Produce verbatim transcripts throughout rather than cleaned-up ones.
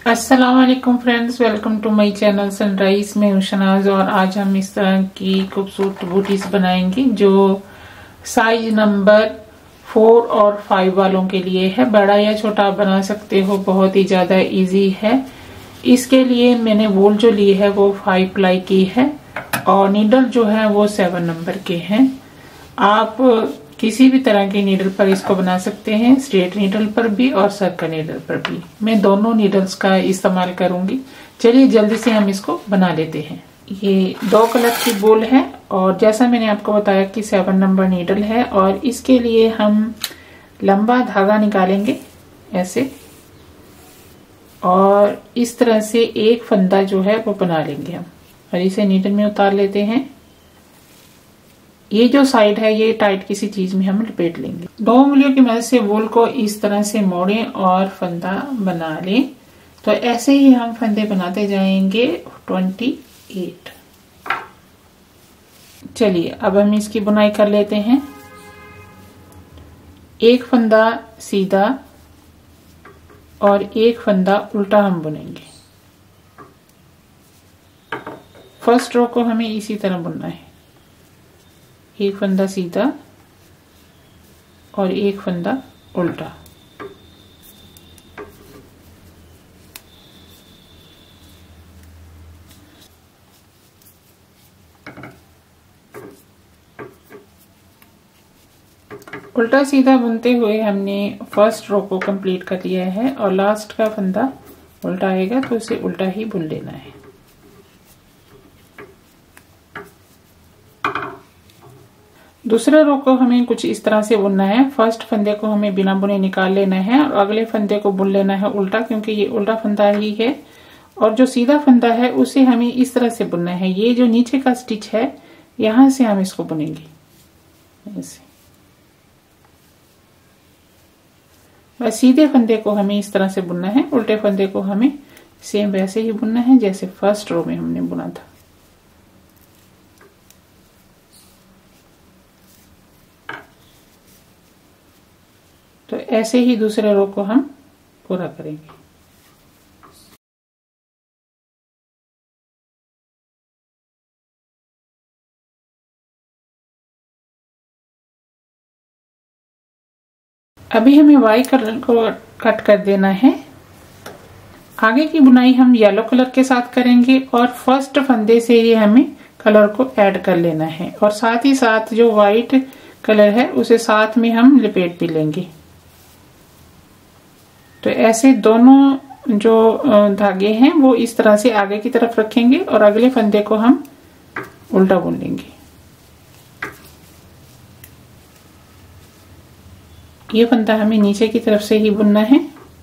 अस्सलाम वालेकुम friends, welcome to my channel Sunrise. में हूं शनाज और आज हम इस तरह की खूबसूरत बूटीज बनाएंगे जो साइज नंबर फोर और फाइव वालों के लिए है। बड़ा या छोटा बना सकते हो, बहुत ही ज्यादा इजी है। इसके लिए मैंने वूल जो ली है वो फाइव प्लाई की है और नीडल जो है वो सेवन नंबर के हैं। आप किसी भी तरह की नीडल पर इसको बना सकते हैं, स्ट्रेट नीडल पर भी और सर्कल नीडल पर भी। मैं दोनों नीडल्स का इस्तेमाल करूंगी। चलिए जल्दी से हम इसको बना लेते हैं। ये दो कलर की वूल है और जैसा मैंने आपको बताया कि सेवन नंबर नीडल है और इसके लिए हम लंबा धागा निकालेंगे ऐसे और इस तरह से एक फंदा जो है वो बना लेंगे हम और इसे नीडल में उतार लेते हैं। ये जो साइड है ये टाइट किसी चीज में हम लपेट लेंगे। दो उंगलियों की मदद से वूल को इस तरह से मोड़ें और फंदा बना लें। तो ऐसे ही हम फंदे बनाते जाएंगे अट्ठाईस। चलिए अब हम इसकी बुनाई कर लेते हैं। एक फंदा सीधा और एक फंदा उल्टा हम बुनेंगे। फर्स्ट रो को हमें इसी तरह बुनना है, एक फंदा सीधा और एक फंदा उल्टा। उल्टा सीधा बुनते हुए हमने फर्स्ट रो को कंप्लीट कर लिया है और लास्ट का फंदा उल्टा आएगा तो उसे उल्टा ही बुन लेना है। दूसरे रो को हमें कुछ इस तरह से बुनना है। फर्स्ट फंदे को हमें बिना बुने निकाल लेना है और अगले फंदे को बुन लेना है उल्टा, क्योंकि ये उल्टा फंदा ही है। और जो सीधा फंदा है उसे हमें इस तरह से बुनना है। ये जो नीचे का स्टिच है यहां से हम इसको बुनेंगे ऐसे। बस सीधे फंदे को हमें इस तरह से बुनना है, उल्टे फंदे को हमें सेम वैसे ही बुनना है जैसे फर्स्ट रो में हमने बुना था। तो ऐसे ही दूसरे रो को हम पूरा करेंगे। अभी हमें वाई कलर को कट कर देना है। आगे की बुनाई हम येलो कलर के साथ करेंगे और फर्स्ट फंदे से ही हमें कलर को ऐड कर लेना है और साथ ही साथ जो वाइट कलर है उसे साथ में हम लपेट भी लेंगे। तो ऐसे दोनों जो धागे हैं वो इस तरह से आगे की तरफ रखेंगे और अगले फंदे को हम उल्टा बुन लेंगे। ये फंदा हमें नीचे की तरफ से ही बुनना है।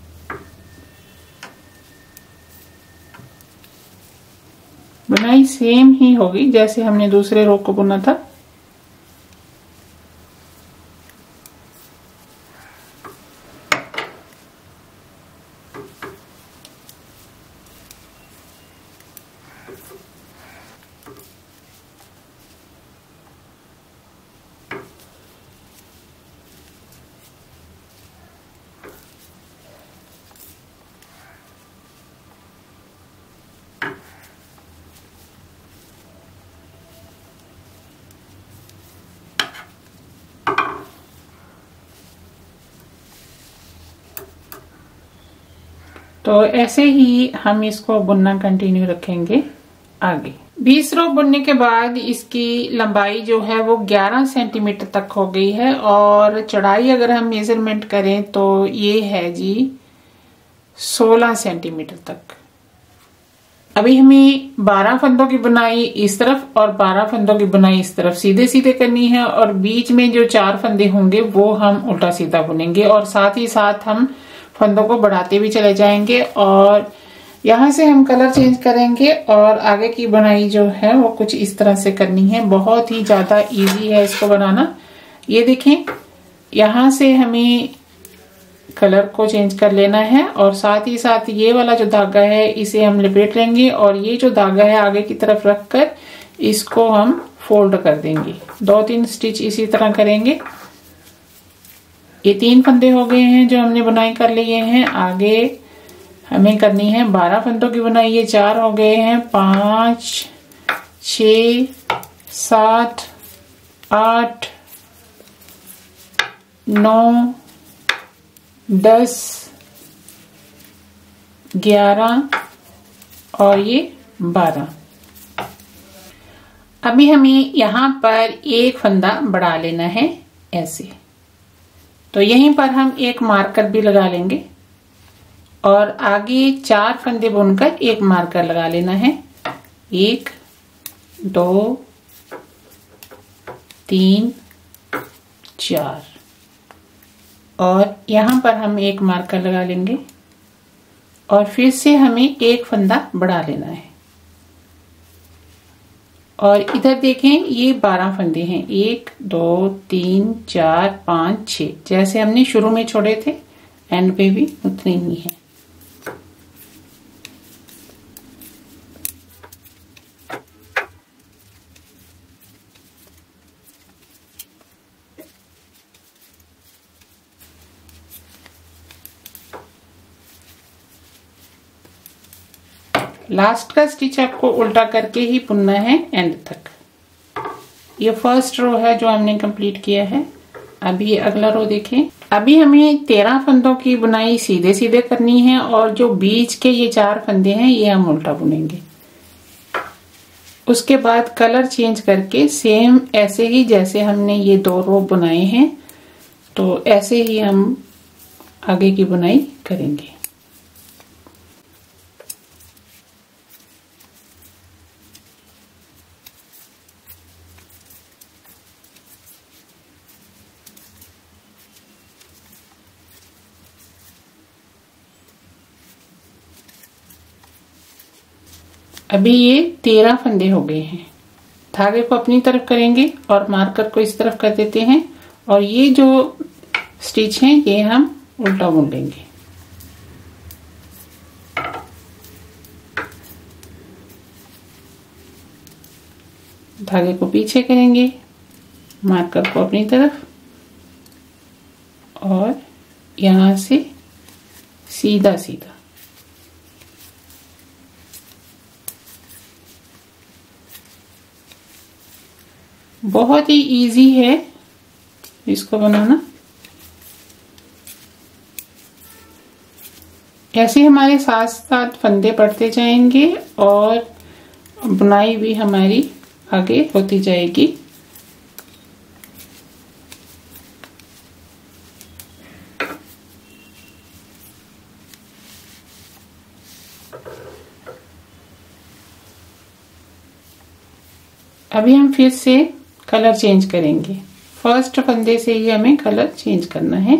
बुनाई सेम ही होगी जैसे हमने दूसरे रो को बुना था। तो ऐसे ही हम इसको बुनना कंटिन्यू रखेंगे आगे। बीस रो बुनने के बाद इसकी लंबाई जो है वो ग्यारह सेंटीमीटर तक हो गई है और चौड़ाई अगर हम मेजरमेंट करें तो ये है जी सोलह सेंटीमीटर तक। अभी हमें बारह फंदों की बुनाई इस तरफ और बारह फंदों की बुनाई इस तरफ सीधे सीधे करनी है और बीच में जो चार फंदे होंगे वो हम उल्टा सीधा बुनेंगे और साथ ही साथ हम फंदों को बढ़ाते भी चले जाएंगे और यहाँ से हम कलर चेंज करेंगे और आगे की बुनाई जो है वो कुछ इस तरह से करनी है। बहुत ही ज्यादा इजी है इसको बनाना। ये देखें, यहाँ से हमें कलर को चेंज कर लेना है और साथ ही साथ ये वाला जो धागा है इसे हम लपेट लेंगे और ये जो धागा है आगे की तरफ रखकर इसको हम फोल्ड कर देंगे। दो तीन स्टिच इसी तरह करेंगे। ये तीन फंदे हो गए हैं जो हमने बुनाई कर लिए हैं। आगे हमें करनी है बारह फंदों की बुनाई। ये चार हो गए हैं, पाँच, छ, सात, आठ, नौ, दस, ग्यारह और ये बारह। अभी हमें यहाँ पर एक फंदा बढ़ा लेना है ऐसे, तो यहीं पर हम एक मार्कर भी लगा लेंगे और आगे चार फंदे बुनकर एक मार्कर लगा लेना है। एक, दो, तीन, चार और यहाँ पर हम एक मार्कर लगा लेंगे और फिर से हमें एक फंदा बढ़ा लेना है। और इधर देखें, ये बारह फंदे हैं, एक, दो, तीन, चार, पाँच, छः, जैसे हमने शुरू में छोड़े थे एंड पे भी उतने ही हैं। लास्ट का स्टिच आपको उल्टा करके ही बुनना है एंड तक। ये फर्स्ट रो है जो हमने कंप्लीट किया है। अभी ये अगला रो देखें। अभी हमें तेरह फंदों की बुनाई सीधे सीधे करनी है और जो बीच के ये चार फंदे हैं ये हम उल्टा बुनेंगे। उसके बाद कलर चेंज करके सेम ऐसे ही जैसे हमने ये दो रो बुनाए हैं, तो ऐसे ही हम आगे की बुनाई करेंगे। अभी ये तेरह फंदे हो गए हैं। धागे को अपनी तरफ करेंगे और मार्कर को इस तरफ कर देते हैं और ये जो स्टिच हैं ये हम उल्टा बुन लेंगे। धागे को पीछे करेंगे, मार्कर को अपनी तरफ और यहां से सीधा सीधा। बहुत ही इजी है इसको बनाना। ऐसे हमारे साथ साथ फंदे पड़ते जाएंगे और बुनाई भी हमारी आगे होती जाएगी। अभी हम फिर से कलर चेंज करेंगे। फर्स्ट फंदे से ही हमें कलर चेंज करना है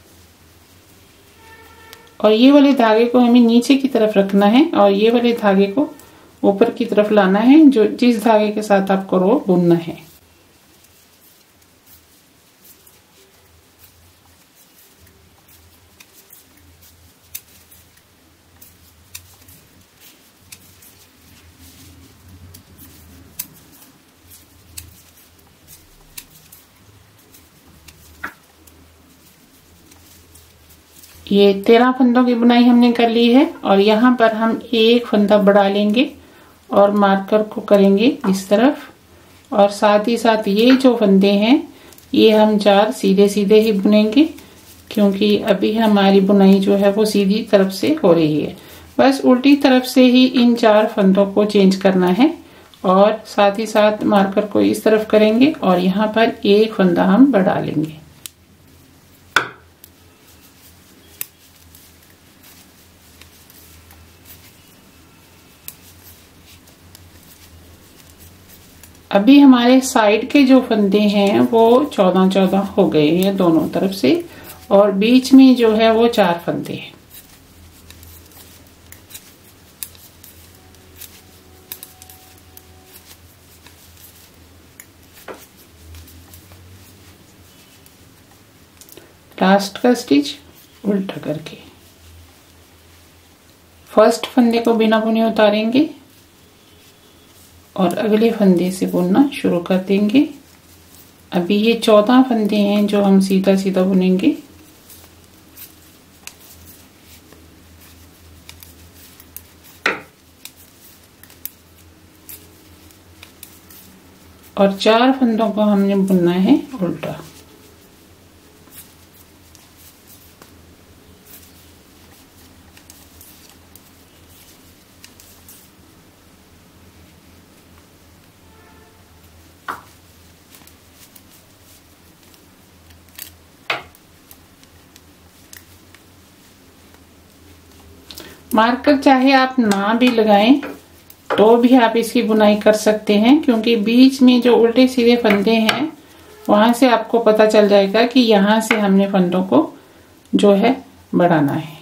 और ये वाले धागे को हमें नीचे की तरफ रखना है और ये वाले धागे को ऊपर की तरफ लाना है, जो जिस धागे के साथ आपको रो बुनना है। ये तेरह फंदों की बुनाई हमने कर ली है और यहाँ पर हम एक फंदा बढ़ा लेंगे और मार्कर को करेंगे इस तरफ और साथ ही साथ ये जो फंदे हैं ये हम चार सीधे सीधे ही बुनेंगे, क्योंकि अभी हमारी बुनाई जो है वो सीधी तरफ से हो रही है। बस उल्टी तरफ से ही इन चार फंदों को चेंज करना है और साथ ही साथ मार्कर को इस तरफ करेंगे और यहाँ पर एक फंदा हम बढ़ा लेंगे। अभी हमारे साइड के जो फंदे हैं वो चौदह चौदह हो गए हैं दोनों तरफ से और बीच में जो है वो चार फंदे हैं। लास्ट का स्टिच उल्टा करके फर्स्ट फंदे को बिना बुने उतारेंगे और अगले फंदे से बुनना शुरू कर देंगे। अभी ये चौदह फंदे हैं जो हम सीधा सीधा बुनेंगे। और चार फंदों को हमने बुनना है उल्टा। मार्कर चाहे आप ना भी लगाएं तो भी आप इसकी बुनाई कर सकते हैं, क्योंकि बीच में जो उल्टे सीधे फंदे हैं वहां से आपको पता चल जाएगा कि यहां से हमने फंदों को जो है बढ़ाना है।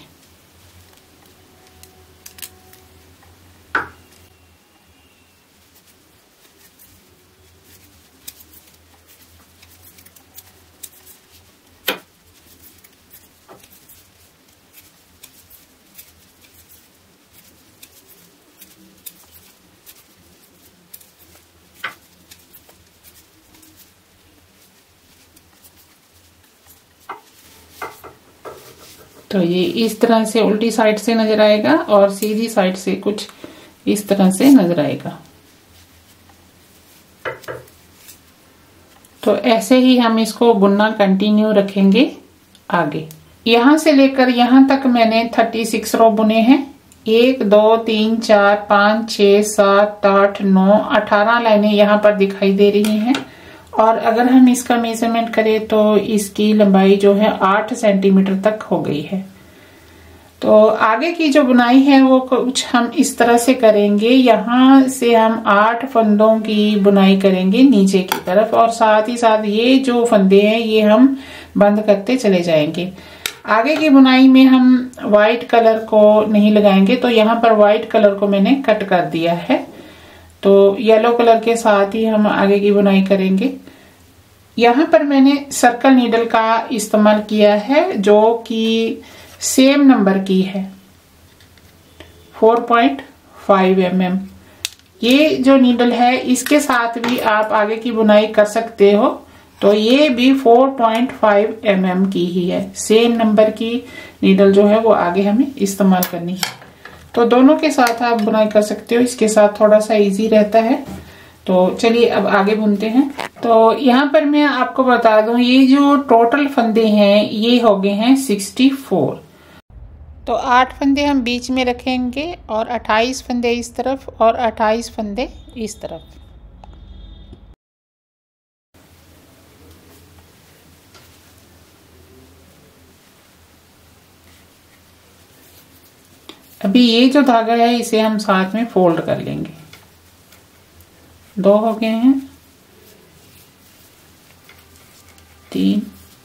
तो ये इस तरह से उल्टी साइड से नजर आएगा और सीधी साइड से कुछ इस तरह से नजर आएगा। तो ऐसे ही हम इसको बुनना कंटिन्यू रखेंगे आगे। यहां से लेकर यहां तक मैंने छत्तीस रो बुने हैं। एक दो तीन चार पाँच छह सात आठ नौ अठारह लाइनें यहाँ पर दिखाई दे रही हैं। और अगर हम इसका मेजरमेंट करें तो इसकी लंबाई जो है आठ सेंटीमीटर तक हो गई है। तो आगे की जो बुनाई है वो कुछ हम इस तरह से करेंगे। यहाँ से हम आठ फंदों की बुनाई करेंगे नीचे की तरफ, और साथ ही साथ ये जो फंदे हैं ये हम बंद करते चले जाएंगे। आगे की बुनाई में हम व्हाइट कलर को नहीं लगाएंगे, तो यहाँ पर व्हाइट कलर को मैंने कट कर दिया है। तो येलो कलर के साथ ही हम आगे की बुनाई करेंगे। यहाँ पर मैंने सर्कल नीडल का इस्तेमाल किया है जो कि सेम नंबर की है, चार पॉइंट पाँच एम एम। ये जो नीडल है इसके साथ भी आप आगे की बुनाई कर सकते हो। तो ये भी चार पॉइंट पाँच एम एम की ही है, सेम नंबर की नीडल जो है वो आगे हमें इस्तेमाल करनी है। तो दोनों के साथ आप बुनाई कर सकते हो, इसके साथ थोड़ा सा इजी रहता है। तो चलिए अब आगे बुनते हैं। तो यहाँ पर मैं आपको बता दूं, ये जो टोटल फंदे हैं ये हो गए हैं चौंसठ। तो आठ फंदे हम बीच में रखेंगे और अट्ठाईस फंदे इस तरफ और अट्ठाईस फंदे इस तरफ। अभी ये जो धागा है इसे हम साथ में फोल्ड कर लेंगे। दो हो गए हैं, तीन,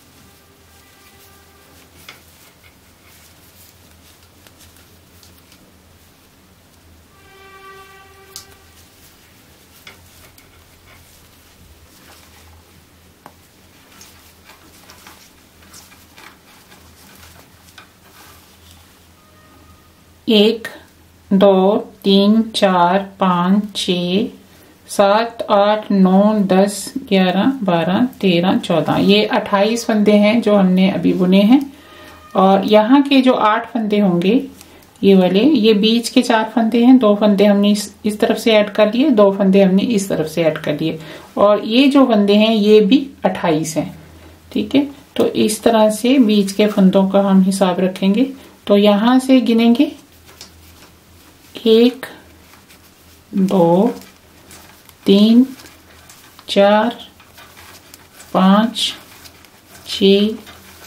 एक, दो, तीन, चार, पाँच, छ, सात, आठ, नौ, दस, ग्यारह, बारह, तेरह, चौदह, ये अट्ठाईस फंदे हैं जो हमने अभी बुने हैं। और यहाँ के जो आठ फंदे होंगे ये वाले, ये बीच के चार फंदे हैं, दो फंदे हमने इस, इस तरफ से ऐड कर लिए, दो फंदे हमने इस तरफ से ऐड कर लिए, और ये जो फंदे हैं ये भी अट्ठाईस हैं। ठीक है, तो इस तरह से बीच के फंदों का हम हिसाब रखेंगे। तो यहाँ से गिनेंगे, एक, दो, तीन, चार, पाँच, छ,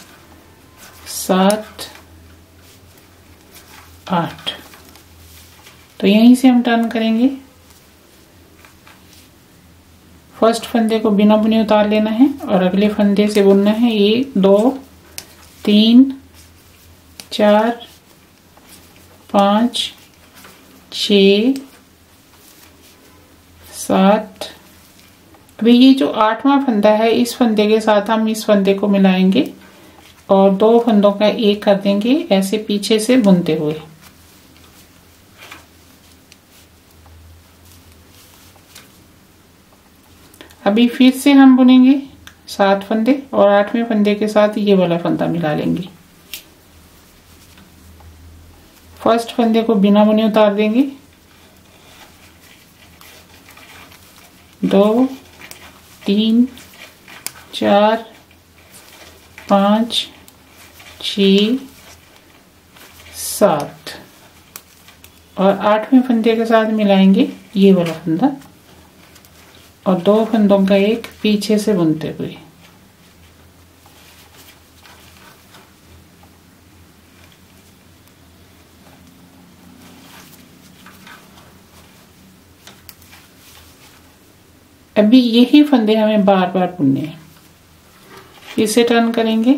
सात, आठ। तो यहीं से हम टर्न करेंगे। फर्स्ट फंदे को बिना बुने उतार लेना है और अगले फंदे से बुनना है। एक, दो, तीन, चार, पाँच, छ, सात। अभी ये जो आठवां फंदा है इस फंदे के साथ हम इस फंदे को मिलाएंगे और दो फंदों का एक कर देंगे, ऐसे पीछे से बुनते हुए। अभी फिर से हम बुनेंगे सात फंदे और आठवें फंदे के साथ ये वाला फंदा मिला लेंगे। फर्स्ट फंदे को बिना बुने उतार देंगे, दो, तीन, चार, पाँच, छ, सात और आठवें फंदे के साथ मिलाएंगे ये वाला फंदा और दो फंदों का एक पीछे से बुनते हुए। अभी यही फंदे हमें बार बार बुनने हैं। फिर से टर्न करेंगे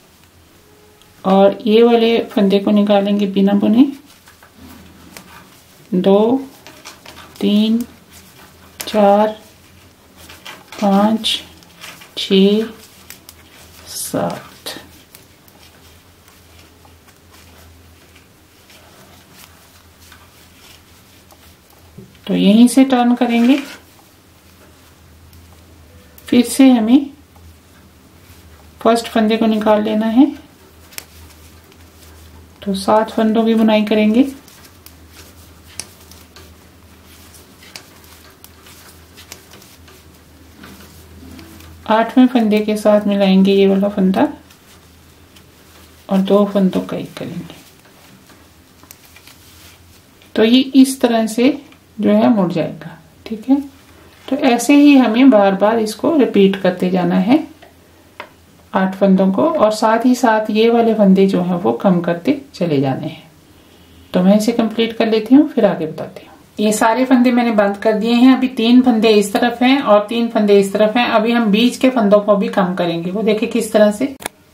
और ये वाले फंदे को निकालेंगे बिना बुने। दो, तीन, चार, पाँच, छ, सात। तो यहीं से टर्न करेंगे। फिर से हमें फर्स्ट फंदे को निकाल लेना है। तो सात फंदों की बुनाई करेंगे। आठवें फंदे के साथ मिलाएंगे ये वाला फंदा और दो फंदों का एक करेंगे। तो ये इस तरह से जो है मुड़ जाएगा। ठीक है, तो ऐसे ही हमें बार बार इसको रिपीट करते जाना है आठ फंदों को, और साथ ही साथ ये वाले फंदे जो हैं वो कम करते चले जाने हैं। तो मैं इसे कंप्लीट कर लेती हूँ, फिर आगे बताती हूँ। ये सारे फंदे मैंने बंद कर दिए हैं। अभी तीन फंदे इस तरफ हैं और तीन फंदे इस तरफ हैं। अभी हम बीच के फंदों को भी कम करेंगे। वो देखिए किस तरह से।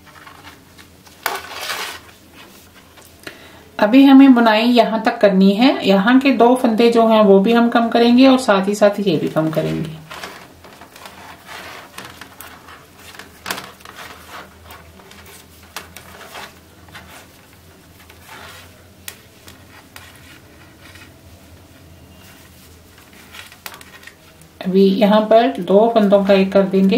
अभी हमें बुनाई यहाँ तक करनी है। यहाँ के दो फंदे जो हैं वो भी हम कम करेंगे और साथ ही साथ ये भी कम करेंगे। अभी यहाँ पर दो फंदों का एक कर देंगे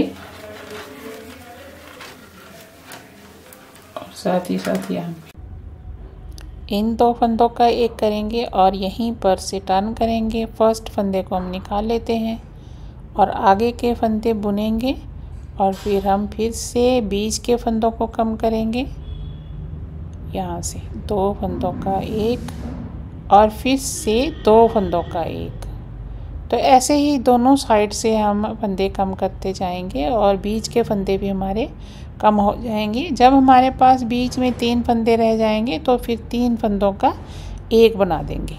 और साथ ही साथ यहाँ इन दो फंदों का एक करेंगे और यहीं पर से टर्न करेंगे। फर्स्ट फंदे को हम निकाल लेते हैं और आगे के फंदे बुनेंगे और फिर हम फिर से बीच के फंदों को कम करेंगे। यहाँ से दो फंदों का एक और फिर से दो फंदों का एक। तो ऐसे ही दोनों साइड से हम फंदे कम करते जाएंगे और बीच के फंदे भी हमारे कम हो जाएंगे। जब हमारे पास बीच में तीन फंदे रह जाएंगे तो फिर तीन फंदों का एक बना देंगे।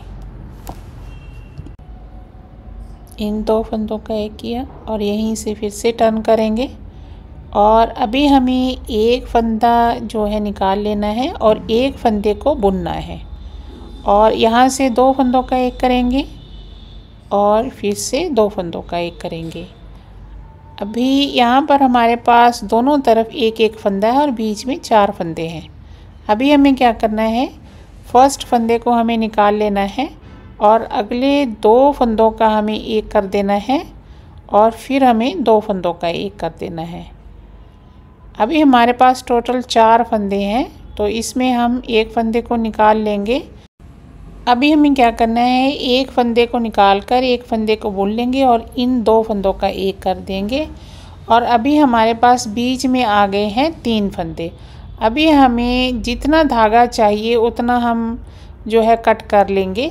इन दो फंदों का एक किया और यहीं से फिर से टर्न करेंगे और अभी हमें एक फंदा जो है निकाल लेना है और एक फंदे को बुनना है और यहाँ से दो फंदों का एक करेंगे और फिर से दो फंदों का एक करेंगे। अभी यहाँ पर हमारे पास दोनों तरफ एक एक फंदा है और बीच में चार फंदे हैं। अभी हमें क्या करना है, फर्स्ट फंदे को हमें निकाल लेना है और अगले दो फंदों का हमें एक कर देना है और फिर हमें दो फंदों का एक कर देना है। अभी हमारे पास टोटल चार फंदे हैं तो इसमें हम एक फंदे को निकाल लेंगे। अभी हमें क्या करना है, एक फंदे को निकाल कर एक फंदे को बुन लेंगे और इन दो फंदों का एक कर देंगे और अभी हमारे पास बीच में आ गए हैं तीन फंदे। अभी हमें जितना धागा चाहिए उतना हम जो है कट कर लेंगे।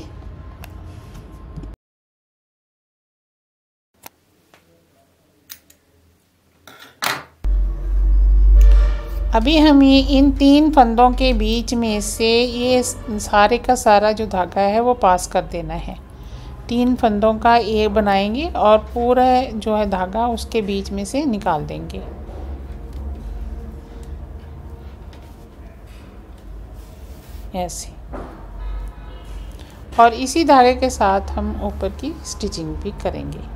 अभी हमें इन तीन फंदों के बीच में से ये सारे का सारा जो धागा है वो पास कर देना है। तीन फंदों का एक बनाएंगे और पूरा जो है धागा उसके बीच में से निकाल देंगे। ऐसे, और इसी धागे के साथ हम ऊपर की स्टिचिंग भी करेंगे।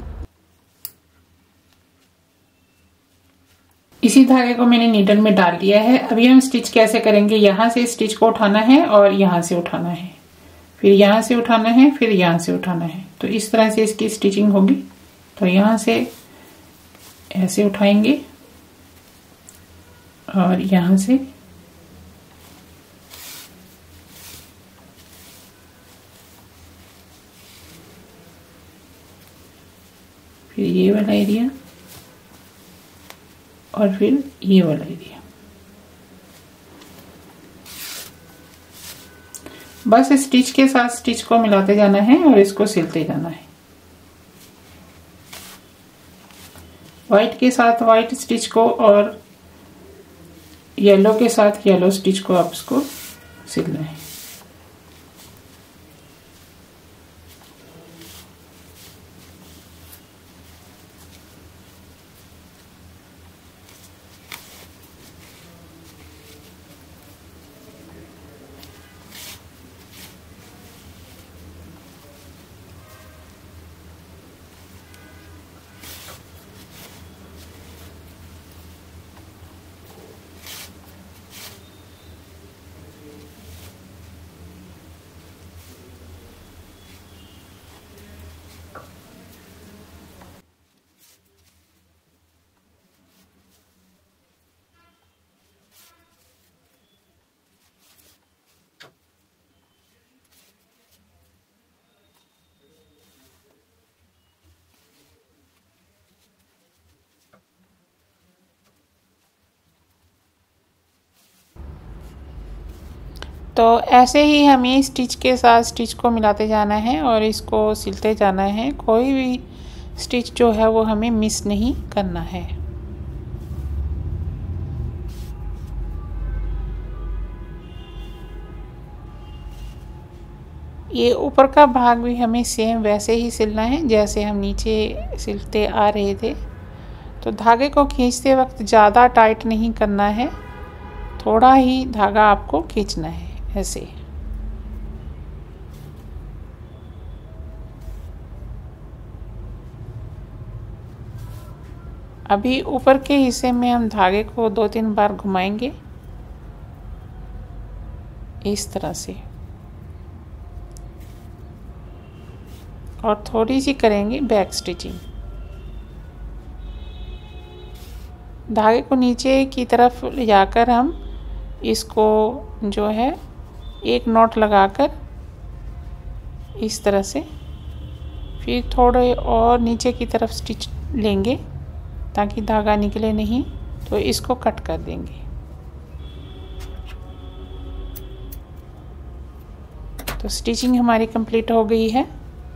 इसी धागे को मैंने नीडल में डाल दिया है। अभी हम स्टिच कैसे करेंगे, यहाँ से स्टिच को उठाना है और यहाँ से उठाना है, फिर यहाँ से उठाना है, फिर यहाँ से उठाना है। तो इस तरह से इसकी स्टिचिंग होगी। तो यहाँ से ऐसे उठाएंगे और यहाँ से फिर ये वाला एरिया और फिर ये वाला एरिया। बस स्टिच के साथ स्टिच को मिलाते जाना है और इसको सिलते जाना है। व्हाइट के साथ व्हाइट स्टिच को और येलो के साथ येलो स्टिच को आप इसको सिलना है। तो ऐसे ही हमें स्टिच के साथ स्टिच को मिलाते जाना है और इसको सिलते जाना है। कोई भी स्टिच जो है वो हमें मिस नहीं करना है। ये ऊपर का भाग भी हमें सेम वैसे ही सिलना है जैसे हम नीचे सिलते आ रहे थे। तो धागे को खींचते वक्त ज़्यादा टाइट नहीं करना है, थोड़ा ही धागा आपको खींचना है ऐसे। अभी ऊपर के हिस्से में हम धागे को दो तीन बार घुमाएंगे इस तरह से और थोड़ी सी करेंगे बैक स्टिचिंग। धागे को नीचे की तरफ ले जाकर हम इसको जो है एक नॉट लगाकर इस तरह से फिर थोड़े और नीचे की तरफ स्टिच लेंगे ताकि धागा निकले नहीं, तो इसको कट कर देंगे। तो स्टिचिंग हमारी कंप्लीट हो गई है।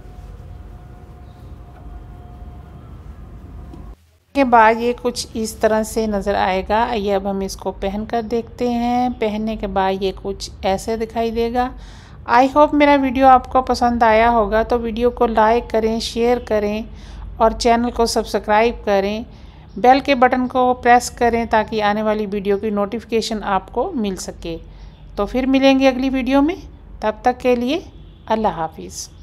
के बाद ये कुछ इस तरह से नज़र आएगा। आइए अब हम इसको पहन कर देखते हैं। पहनने के बाद ये कुछ ऐसे दिखाई देगा। आई होप मेरा वीडियो आपको पसंद आया होगा, तो वीडियो को लाइक करें, शेयर करें और चैनल को सब्सक्राइब करें। बेल के बटन को प्रेस करें ताकि आने वाली वीडियो की नोटिफिकेशन आपको मिल सके। तो फिर मिलेंगे अगली वीडियो में, तब तक के लिए अल्लाह हाफिज़।